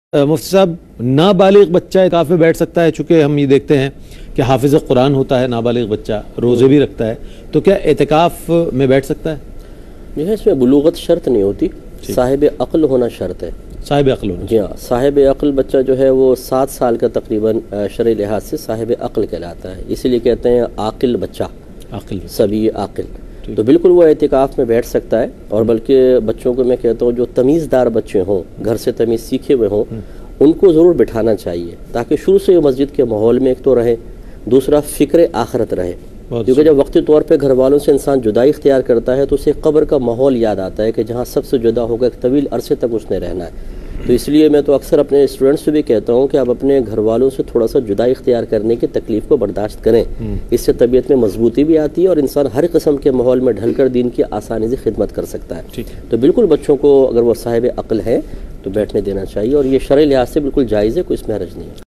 مفتی صاحب نابالغ بچہ اعتکاف میں بیٹھ سکتا ہے؟ چونکہ ہم یہ دیکھتے ہیں کہ حافظ قرآن ہوتا ہے نابالغ بچہ، روزے بھی رکھتا ہے، تو کیا اعتکاف میں بیٹھ سکتا ہے؟ اس میں بلوغت شرط نہیں ہوتی، صاحب عقل ہونا شرط ہے۔ صاحب عقل ہونا؟ جی ہاں، صاحب عقل بچہ جو ہے وہ 7 سال کا تقریباً شرعی لحاظ سے صاحب عقل کہلاتا ہے، اسی لیے کہتے ہیں عاقل بچہ، عقل سبی عاقل۔ تو بالکل وہ اعتکاف میں بیٹھ سکتا ہے، اور بلکہ بچوں کو میں کہتا ہوں جو تمیزدار بچے ہوں، گھر سے تمیز سیکھے ہوئے ہوں، ان کو ضرور بٹھانا چاہیے، تاکہ شروع سے یہ مسجد کے ماحول میں ایک تو رہے، دوسرا فکر آخرت رہے، کیونکہ جب وقتی طور پہ گھر والوں سے انسان جدائی اختیار کرتا ہے تو اسے قبر کا ماحول یاد آتا ہے کہ جہاں سب سے جدا ہوگا، ایک طویل عرصے تک اس نے رہنا ہے۔ تو اس لیے میں تو اکثر اپنے اسٹوڈنٹس سے بھی کہتا ہوں کہ آپ اپنے گھر والوں سے تھوڑا سا جدائی اختیار کرنے کی تکلیف کو برداشت کریں، اس سے طبیعت میں مضبوطی بھی آتی ہے اور انسان ہر قسم کے ماحول میں ڈھل کر دین کی آسانی سے خدمت کر سکتا ہے۔ تو بالکل بچوں کو اگر وہ صاحب عقل ہے تو بیٹھنے دینا چاہیے، اور یہ شرعی لحاظ سے بالکل جائز ہے، کوئی اس میں حرج نہیں ہے۔